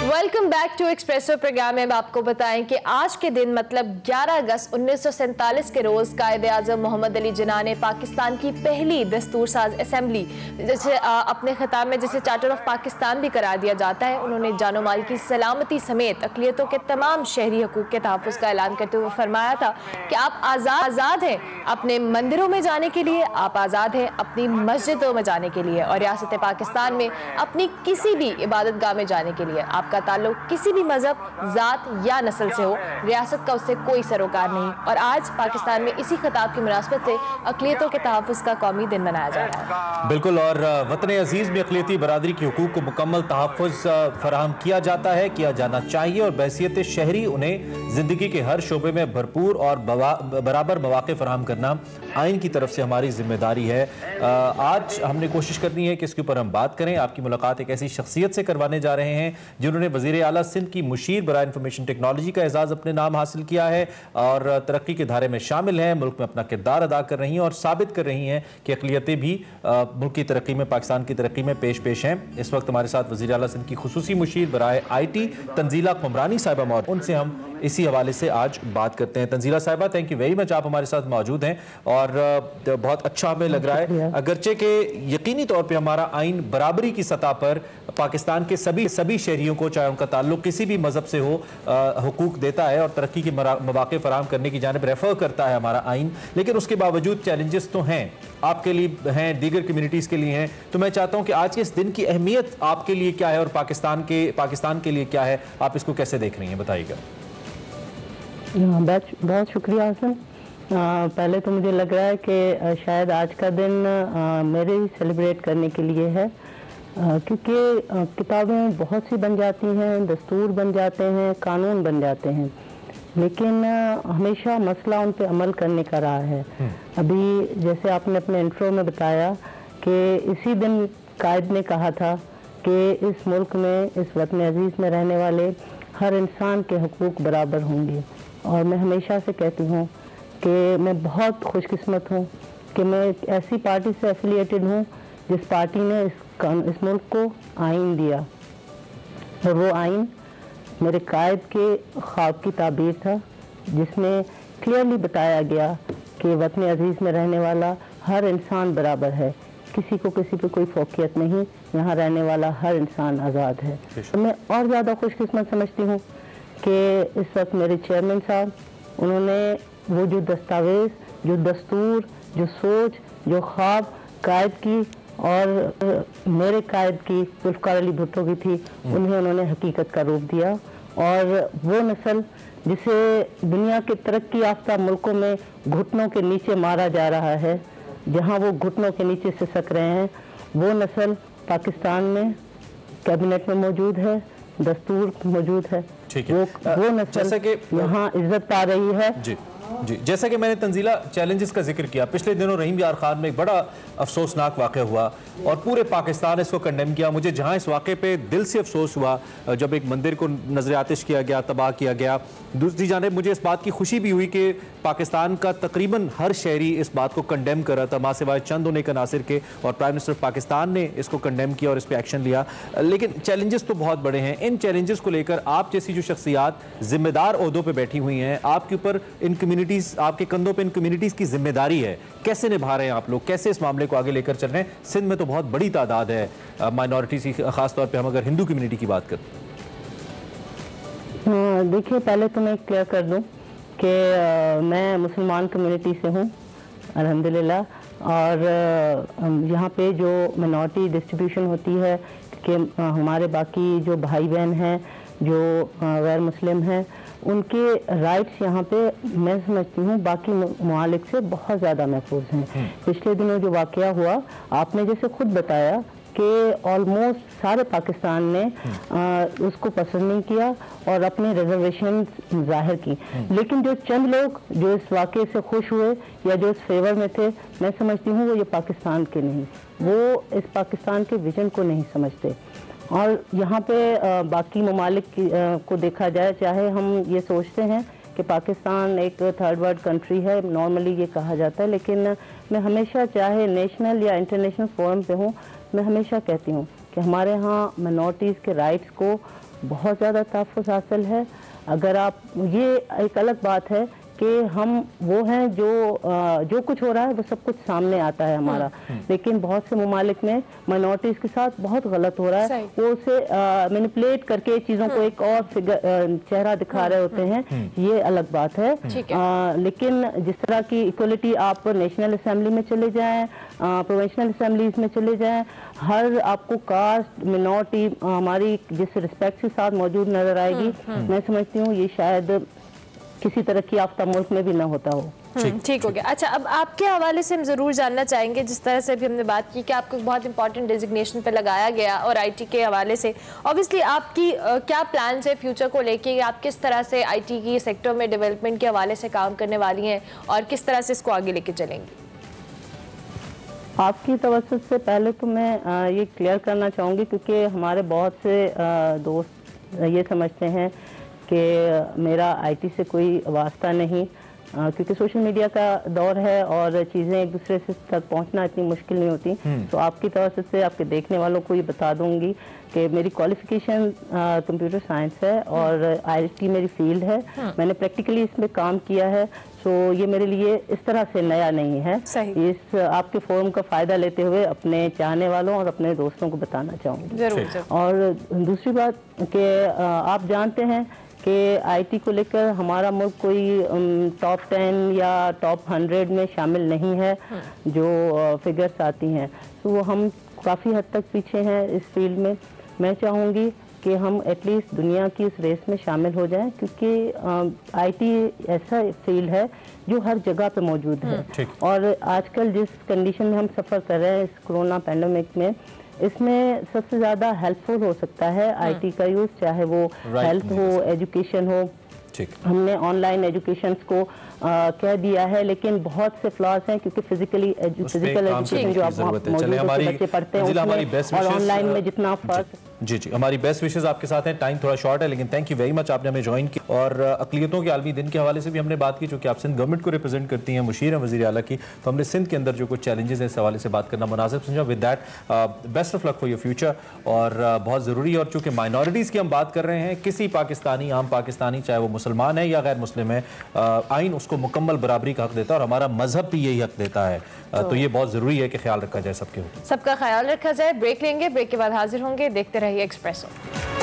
Welcome back to Expresso program में आपको बताएं कि आज के दिन मतलब 11 अगस्त 1947 के रोज कायद-ए-आज़म मोहम्मद अली जिन्ना ने पाकिस्तान की पहली दस्तूर साज असेंबली जैसे अपने खिताब में जिसे चार्टर ऑफ पाकिस्तान भी करार दिया जाता है, उन्होंने जानो माल की सलामती समेत अक़लियतों के तमाम शहरी हकूक़ के तहफ़्फ़ुज़ का ऐलान करते हुए फरमाया था कि आप आज़ाद हैं अपने मंदिरों में जाने के लिए, आप आज़ाद हैं अपनी मस्जिदों में जाने के लिए और रियासत पाकिस्तान में अपनी किसी भी इबादत गाह में जाने के लिए। आपका ताल्लुक किसी भी मजहब, जात या नस्ल से हो, रियासत का उससे कोई सरोकार नहीं। और आज पाकिस्तान में इसी खिताब की मुनासबत से अक़लियतों के तहफ़्फ़ुज़ का कौमी दिन मनाया जा रहा है। बिल्कुल, और वतन अजीज़ में अक़लियती बरादरी के हुकूक़ को मुकम्मल तहफ़्फ़ुज़ फराहम किया जाता है, किया जाना चाहिए और बहैसियत शहरी उन्हें ज़िंदगी के हर शोबे में भरपूर और बराबर मौक़े फराहम करना आइन की तरफ से हमारी जिम्मेदारी है। आज हमने कोशिश करनी है कि इसके ऊपर हम बात करें। आपकी मुलाकात एक ऐसी शख्सियत से करवाने जा रहे हैं जिन्होंने वज़ीर आला सिंध की मुशीर बराए इंफॉर्मेशन टेक्नोलॉजी का एजाज़ अपने नाम हासिल किया है और तरक्की के धारे में शामिल हैं, मुल्क में अपना किरदार अदा कर रही हैं और साबित कर रही हैं कि अक़लियतें भी मुल्क की तरक्की में, पाकिस्तान की तरक्की में पेश हैं। इस वक्त हमारे साथ वज़ीर आला सिंध की खुसूसी मुशीर बराए IT तंजीला कुमरानी साहिबा मौजूद, उनसे हम इसी हवाले से आज बात करते हैं। तंजीला साहिबा, थैंक यू वेरी मच, आप हमारे साथ मौजूद हैं और बहुत अच्छा हमें लग रहा है, अगरचे के यकीनी तौर पे हमारा आइन बराबरी की सतह पर पाकिस्तान के सभी शहरियों को, चाहे उनका ताल्लुक किसी भी मजहब से हो, हुकूक देता है और तरक्की के मौक़े फराहम करने की जानिब रेफर करता है हमारा आइन। लेकिन उसके बावजूद चैलेंजेस तो हैं, आपके लिए हैं, दीगर कम्युनिटीज़ के लिए हैं। तो मैं चाहता हूँ कि आज के इस दिन की अहमियत आपके लिए क्या है और पाकिस्तान के लिए क्या है, आप इसको कैसे देख रही हैं, बताइएगा। बहुत शुक्रिया हसन। पहले तो मुझे लग रहा है कि शायद आज का दिन मेरे ही सेलिब्रेट करने के लिए है, क्योंकि किताबें बहुत सी बन जाती हैं, दस्तूर बन जाते हैं, कानून बन जाते हैं, लेकिन हमेशा मसला उन पे अमल करने का रहा है। अभी जैसे आपने अपने इंट्रो में बताया कि इसी दिन कायद ने कहा था कि इस मुल्क में, इस वतन अजीज़ में रहने वाले हर इंसान के हुकूक बराबर होंगे। और मैं हमेशा से कहती हूँ कि मैं बहुत खुशकिस्मत हूँ कि मैं एक ऐसी पार्टी से एफिलिएटेड हूँ जिस पार्टी ने इस मुल्क को आइन दिया, और वो आइन मेरे कायद के ख्वाब की ताबीर था, जिसमें क्लियरली बताया गया कि वतन अजीज़ में रहने वाला हर इंसान बराबर है, किसी को किसी पे कोई फौकियत नहीं, यहाँ रहने वाला हर इंसान आज़ाद है। तो मैं और ज़्यादा खुशकिस्मत समझती हूँ कि इस वक्त मेरे चेयरमैन साहब, उन्होंने वो जो दस्तावेज़, जो दस्तूर, जो सोच, जो ख्वाब कायद की और मेरे कायद की, जुल्फ़िकार अली भुट्टो की थी, उन्हें उन्होंने हकीकत का रूप दिया। और वो नस्ल जिसे दुनिया के तरक्की याफ्ता मुल्कों में घुटनों के नीचे मारा जा रहा है, जहाँ वो घुटनों के नीचे सिसक रहे हैं, वो नस्ल पाकिस्तान में कैबिनेट में मौजूद है, दस्तूर मौजूद है। वो नस्ल यहाँ इज्जत पा रही है। जी, जैसा कि मैंने तंजीला चैलेंजेस का जिक्र किया, पिछले दिनों रहीम यार खान में एक बड़ा अफसोसनाक वाक़या हुआ और पूरे पाकिस्तान ने इसको कंडेम किया। मुझे जहां इस वाक़े पे दिल से अफसोस हुआ जब एक मंदिर को नजर आतिश किया गया, तबाह किया गया, दूसरी जानिब मुझे इस बात की खुशी भी हुई कि पाकिस्तान का तकरीबन हर शहरी इस बात को कंडेम कर रहा था, मां सिवाय चंद होने का नासिर के, और प्राइम मिनिस्टर पाकिस्तान ने इसको कंडेम किया और इस पर एक्शन लिया। लेकिन चैलेंजेस तो बहुत बड़े हैं। इन चैलेंजेस को लेकर आप जैसी जो शख्सियात जिम्मेदार ओहदों पर बैठी हुई हैं, आपके ऊपर इन कम्युनिटीज़, आपके कंधों पे इन कम्युनिटीज़ की जिम्मेदारी है, कैसे निभा रहे हैं आप लोग, कैसे इस मामले को आगे लेकर चल रहे हैं? सिंध में तो बहुत बड़ी तादाद है माइनॉरिटीज़ की, खासतौर पे हम अगर हिंदू कम्युनिटी की बात करें। देखिए, पहले तो मैं क्लियर कर दूं कि मैं मुसलमान कम्युनिटी से हूं अल्हम्दुलिल्लाह, और यहाँ पे जो मिनॉरिटी डिस्ट्रीब्यूशन होती है कि हमारे बाकी जो भाई बहन हैं जो गैर मुस्लिम हैं, उनके राइट्स यहाँ पे मैं समझती हूँ बाकी ममालिक से बहुत ज़्यादा महफूज हैं। पिछले दिनों जो वाक़या हुआ, आपने जैसे खुद बताया कि ऑलमोस्ट सारे पाकिस्तान ने उसको पसंद नहीं किया और अपने रिजर्वेशन जाहिर की, लेकिन जो चंद लोग जो इस वाक़े से खुश हुए या जो इस फेवर में थे, मैं समझती हूँ वो ये पाकिस्तान के नहीं, वो इस पाकिस्तान के विजन को नहीं समझते। और यहाँ पे बाकी ममालिक को देखा जाए, चाहे हम ये सोचते हैं कि पाकिस्तान एक थर्ड वर्ल्ड कंट्री है, नॉर्मली ये कहा जाता है, लेकिन मैं हमेशा, चाहे नेशनल या इंटरनेशनल फोरम पे हूँ, मैं हमेशा कहती हूँ कि हमारे यहाँ माइनॉरिटीज़ के राइट्स को बहुत ज़्यादा तहफ़्फ़ुज़ हासिल है। अगर आप, ये एक अलग बात है कि हम वो हैं जो कुछ हो रहा है वो सब कुछ सामने आता है हमारा, लेकिन बहुत से ममालिक में माइनॉरिटीज़ के साथ बहुत गलत हो रहा है। वो उसे मैनिपुलेट करके चीज़ों को एक और चेहरा दिखा रहे होते हैं, ये अलग बात है। लेकिन जिस तरह की इक्वलिटी आप नेशनल असेंबली में चले जाएं, प्रोविंशियल असेंबलीज में चले जाएं, हर आपको कास्ट मिनॉरिटी हमारी जिस रिस्पेक्ट के साथ मौजूद नजर आएगी, मैं समझती हूँ ये शायद किसी तरक्की याफ्ता मुल्क में भी ना होता हो। ठीक हो गया। अच्छा, अब आपके हवाले से हम ज़रूर जानना चाहेंगे, जिस तरह से भी हमने बात की कि आपको बहुत इंपॉर्टेंट डेजिग्नेशन पे लगाया गया और आईटी के हवाले से ऑब्वियसली आपकी क्या प्लान्स है फ्यूचर को लेके, आप किस तरह से आईटी की सेक्टर में डेवलपमेंट के हवाले से काम करने वाली हैं और किस तरह से इसको आगे लेके चलेंगी? आपकी तवज्जो से पहले तो मैं ये क्लियर करना चाहूँगी, क्योंकि हमारे बहुत से दोस्त ये समझते हैं कि मेरा आईटी से कोई वास्ता नहीं, क्योंकि सोशल मीडिया का दौर है और चीज़ें एक दूसरे से तक पहुंचना इतनी मुश्किल नहीं होती। तो आपकी तरफ से आपके देखने वालों को ये बता दूंगी कि मेरी क्वालिफिकेशन कंप्यूटर साइंस है और आईटी मेरी फील्ड है। मैंने प्रैक्टिकली इसमें काम किया है, तो ये मेरे लिए इस तरह से नया नहीं है। इस आपके फोरम का फ़ायदा लेते हुए अपने चाहने वालों और अपने दोस्तों को बताना चाहूँगी। और दूसरी बात कि आप जानते हैं कि आईटी को लेकर हमारा मुल्क कोई टॉप 10 या टॉप 100 में शामिल नहीं है जो फिगर्स आती हैं, तो वो हम काफ़ी हद तक पीछे हैं इस फील्ड में। मैं चाहूँगी कि हम एटलीस्ट दुनिया की इस रेस में शामिल हो जाएं, क्योंकि आईटी ऐसा फील्ड है जो हर जगह पे मौजूद है। और आजकल जिस कंडीशन में हम सफ़र कर रहे हैं इस कोरोना पैंडेमिक में, इसमें सबसे ज़्यादा हेल्पफुल हो सकता है आईटी का यूज़, चाहे वो हेल्थ हो, एजुकेशन हो। हमने ऑनलाइन एजुकेशन को कह दिया है, लेकिन बहुत से फ्लॉज हैं, क्योंकि फिजिकल एजुकेशन जो आप बच्चे पढ़ते हैं उसमें और ऑनलाइन में जितना फर्क। जी हमारी बेस्ट विशेस आपके साथ हैं। टाइम थोड़ा शॉर्ट है, लेकिन थैंक यू वेरी मच, आपने हमें ज्वाइन किया। और अक़लियतों के आलमी दिन के हवाले से भी हमने बात की, जो कि आप सिंध गवर्नमेंट को रिप्रेजेंट करती हैं, मुशीर हैं वज़ीर आला की, तो हमने सिंध के अंदर जो कुछ चैलेंजेस हैं इस हवाले से बात करना मुनासिब समझा। With that best of luck for your future. और बहुत ज़रूरी है, और चूँकि माइनॉरिटीज़ की हम बात कर रहे हैं, किसी पाकिस्तानी, आम पाकिस्तानी, चाहे वो मुसलमान है या गैर मुस्लिम है, आइन उसको मुकम्मल बराबरी का हक देता है और हमारा मजहब भी यही हक देता है। तो ये बहुत ज़रूरी है कि ख्याल रखा जाए सबका ख्याल रखा जाए। ब्रेक लेंगे, ब्रेक के बाद हाजिर होंगे। देखते रहिए एक्सप्रेसो।